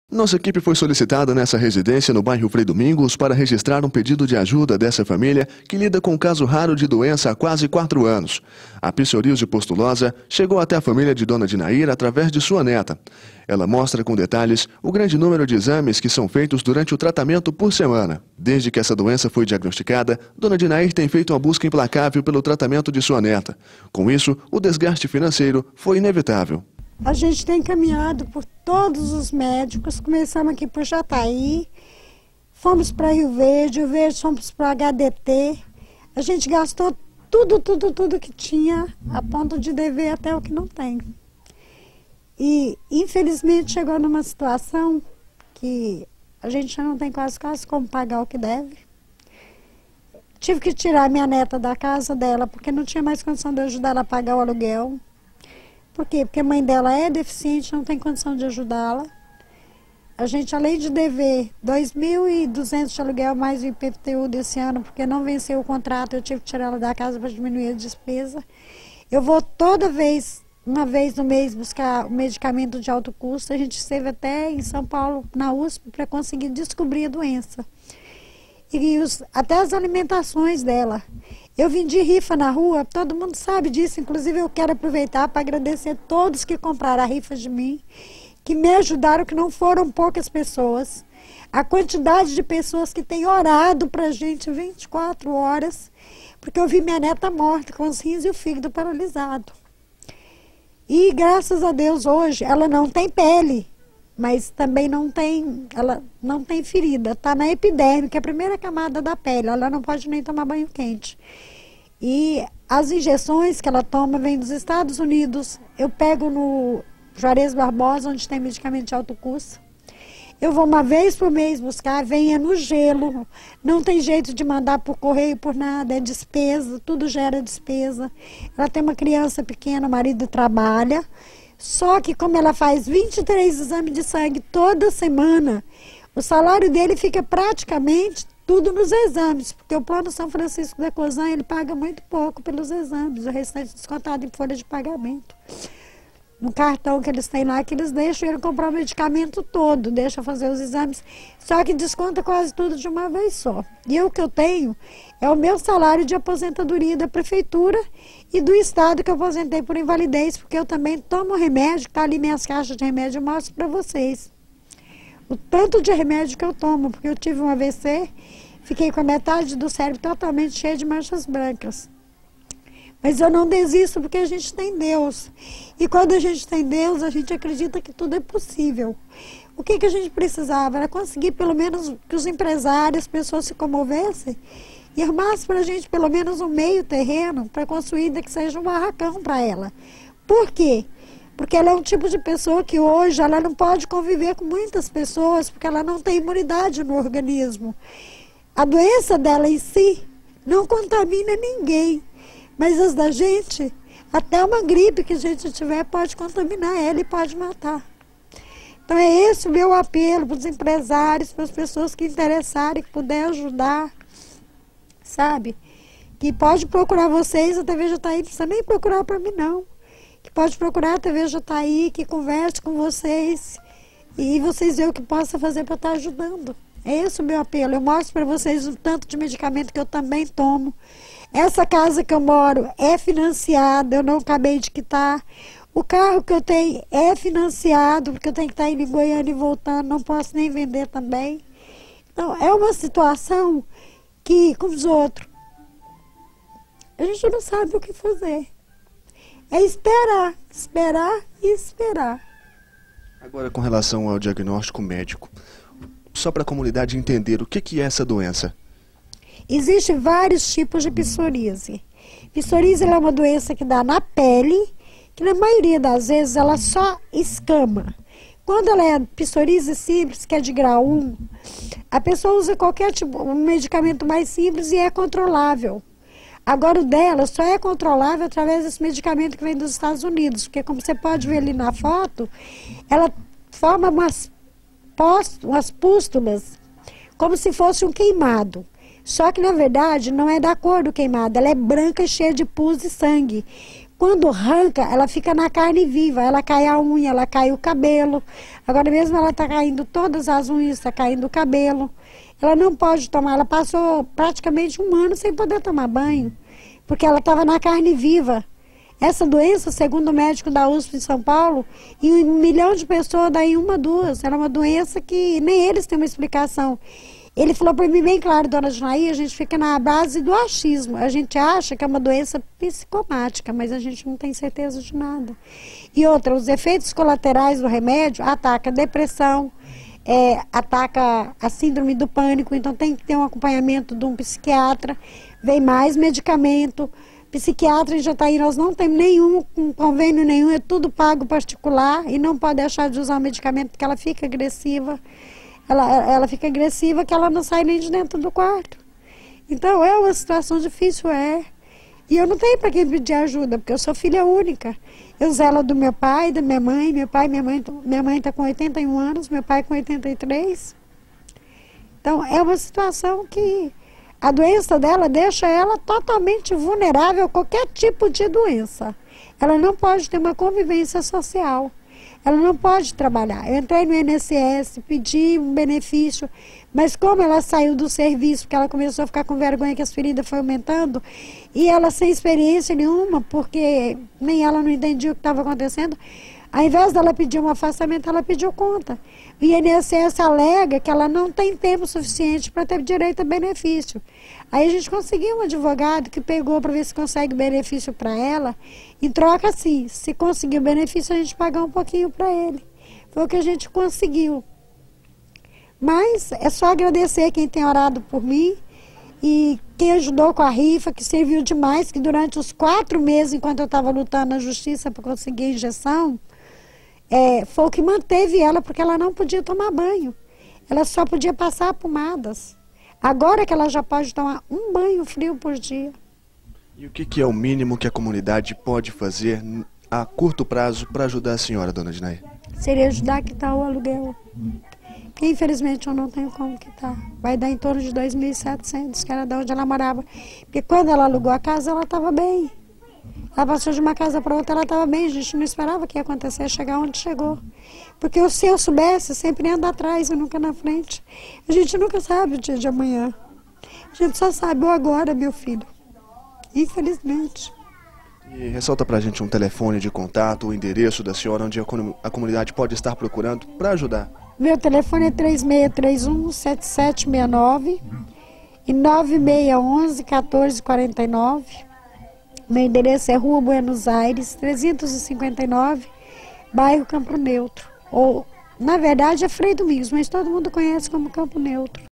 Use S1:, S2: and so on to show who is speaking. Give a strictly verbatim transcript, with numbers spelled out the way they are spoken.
S1: Nossa equipe foi solicitada nessa residência no bairro Frei Domingos para registrar um pedido de ajuda dessa família que lida com um caso raro de doença há quase quatro anos. A psoríase pustulosa chegou até a família de Dona Dinair através de sua neta. Ela mostra com detalhes o grande número de exames que são feitos durante o tratamento por semana. Desde que essa doença foi diagnosticada, Dona Dinair tem feito uma busca implacável pelo tratamento de sua neta. Com isso, o desgaste financeiro foi inevitável.
S2: A gente tem caminhado por todos os médicos, começamos aqui por Jataí, fomos para Rio Verde, Rio Verde fomos para H D T. A gente gastou tudo, tudo, tudo que tinha, a ponto de dever até o que não tem. E, infelizmente, chegou numa situação que a gente já não tem quase, quase como pagar o que deve. Tive que tirar minha neta da casa dela, porque não tinha mais condição de ajudar ela a pagar o aluguel. Por quê? Porque a mãe dela é deficiente, não tem condição de ajudá-la. A gente, além de dever dois mil e duzentos de aluguel mais o I P T U desse ano, porque não venceu o contrato, eu tive que tirar ela da casa para diminuir a despesa. Eu vou toda vez, uma vez no mês, buscar o medicamento de alto custo. A gente esteve até em São Paulo, na U S P, para conseguir descobrir a doença. E os, até as alimentações dela. Eu vendi rifa na rua, todo mundo sabe disso, inclusive eu quero aproveitar para agradecer a todos que compraram a rifa de mim, que me ajudaram, que não foram poucas pessoas. A quantidade de pessoas que têm orado para a gente vinte e quatro horas, porque eu vi minha neta morta, com os rins e o fígado paralisado. E graças a Deus hoje ela não tem pele, mas também não tem, ela não tem ferida, está na epiderme, que é a primeira camada da pele, ela não pode nem tomar banho quente. E as injeções que ela toma vêm dos Estados Unidos, eu pego no Juarez Barbosa, onde tem medicamento de alto custo. Eu vou uma vez por mês buscar, venha no gelo, não tem jeito de mandar por correio, por nada, é despesa, tudo gera despesa. Ela tem uma criança pequena, o marido trabalha. Só que como ela faz vinte e três exames de sangue toda semana, o salário dele fica praticamente tudo nos exames, porque o Plano São Francisco da Cosan, ele paga muito pouco pelos exames, o restante descontado em folha de pagamento. No cartão que eles têm lá, que eles deixam ele comprar o medicamento todo, deixam fazer os exames, só que desconta quase tudo de uma vez só. E o que eu tenho é o meu salário de aposentadoria da prefeitura e do estado que eu aposentei por invalidez, porque eu também tomo remédio, que está ali minhas caixas de remédio, eu mostro para vocês. O tanto de remédio que eu tomo, porque eu tive um A V C, fiquei com a metade do cérebro totalmente cheia de manchas brancas. Mas eu não desisto porque a gente tem Deus. E quando a gente tem Deus, a gente acredita que tudo é possível. O que, que a gente precisava? Era conseguir pelo menos que os empresários, as pessoas se comovessem e armassem para a gente pelo menos um meio terreno para construir, ainda que seja um barracão para ela. Por quê? Porque ela é um tipo de pessoa que hoje ela não pode conviver com muitas pessoas, porque ela não tem imunidade no organismo. A doença dela em si não contamina ninguém, mas as da gente, até uma gripe que a gente tiver pode contaminar ela e pode matar. Então é esse o meu apelo para os empresários, para as pessoas que interessarem, que puderem ajudar, sabe? Que pode procurar vocês, a T V Jataí, não precisa nem procurar para mim não. Que pode procurar a T V Jataí, que converse com vocês e vocês veem o que possa fazer para estar ajudando. É esse o meu apelo. Eu mostro para vocês o tanto de medicamento que eu também tomo. Essa casa que eu moro é financiada, eu não acabei de quitar. O carro que eu tenho é financiado, porque eu tenho que estar indo em Goiânia e voltando, não posso nem vender também. Então, é uma situação que, como os outros, a gente não sabe o que fazer. É esperar, esperar e esperar.
S1: Agora, com relação ao diagnóstico médico, só para a comunidade entender o que, que é essa doença.
S2: Existem vários tipos de psoríase. Psoríase é uma doença que dá na pele, que na maioria das vezes ela só escama. Quando ela é psoríase simples, que é de grau um, a pessoa usa qualquer tipo, um medicamento mais simples e é controlável. Agora o dela só é controlável através desse medicamento que vem dos Estados Unidos, porque como você pode ver ali na foto, ela forma umas, umas pústulas, como se fosse um queimado. Só que na verdade não é da cor do queimado, ela é branca, cheia de pus e sangue. quando arranca, ela fica na carne viva, ela cai a unha, ela cai o cabelo. Agora mesmo ela está caindo todas as unhas, está caindo o cabelo. Ela não pode tomar, ela passou praticamente um ano sem poder tomar banho, porque ela estava na carne viva. Essa doença, segundo o médico da U S P de São Paulo, em um milhão de pessoas, daí uma, duas. Era uma doença que nem eles têm uma explicação. Ele falou para mim bem claro, dona Dinaí, a gente fica na base do achismo. A gente acha que é uma doença psicomática, mas a gente não tem certeza de nada. E outra, os efeitos colaterais do remédio atacam a depressão, é, ataca a síndrome do pânico, então tem que ter um acompanhamento de um psiquiatra, vem mais medicamento. Psiquiatra em Jataí nós não temos nenhum, um convênio nenhum, é tudo pago particular e não pode deixar de usar o medicamento porque ela fica agressiva. Ela, ela fica agressiva que ela não sai nem de dentro do quarto. Então é uma situação difícil, é. E eu não tenho para quem pedir ajuda, porque eu sou filha única. Eu zelo do meu pai, da minha mãe, meu pai e minha mãe, minha mãe está com oitenta e um anos, meu pai com oitenta e três. Então é uma situação que a doença dela deixa ela totalmente vulnerável a qualquer tipo de doença. Ela não pode ter uma convivência social. Ela não pode trabalhar. Eu entrei no I N S S, pedi um benefício, mas como ela saiu do serviço, porque ela começou a ficar com vergonha que as feridas foram aumentando, e ela sem experiência nenhuma, porque nem ela não entendia o que estava acontecendo, ao invés dela pedir um afastamento, ela pediu conta. O I N S S alega que ela não tem tempo suficiente para ter direito a benefício. Aí a gente conseguiu um advogado que pegou para ver se consegue benefício para ela. Em troca, assim, se conseguir o benefício, a gente pagar um pouquinho para ele. Foi o que a gente conseguiu. Mas é só agradecer quem tem orado por mim e quem ajudou com a rifa, que serviu demais, que durante os quatro meses, enquanto eu estava lutando na justiça para conseguir a injeção, É, foi o que manteve ela, porque ela não podia tomar banho. Ela só podia passar pomadas. Agora que ela já pode tomar um banho frio por dia.
S1: E o que, que é o mínimo que a comunidade pode fazer a curto prazo para ajudar a senhora, dona Dinaí?
S2: Seria ajudar a quitar o aluguel. Que infelizmente eu não tenho como quitar. Vai dar em torno de dois mil e setecentos, que era de onde ela morava. Porque quando ela alugou a casa, ela estava bem. Ela passou de uma casa para outra, ela estava bem, a gente não esperava que ia acontecer, chegar onde chegou. Porque se eu soubesse, sempre anda atrás e nunca na frente. A gente nunca sabe o dia de amanhã. A gente só sabe o agora, meu filho. Infelizmente.
S1: E ressalta pra gente um telefone de contato, o endereço da senhora, onde a, a comunidade pode estar procurando para ajudar.
S2: Meu telefone é três seis três um, sete sete seis nove e nove seis um um, um quatro quatro nove. Meu endereço é Rua Buenos Aires, trezentos e cinquenta e nove, bairro Campo Neutro. Ou, na verdade, é Frei Domingos, mas todo mundo conhece como Campo Neutro.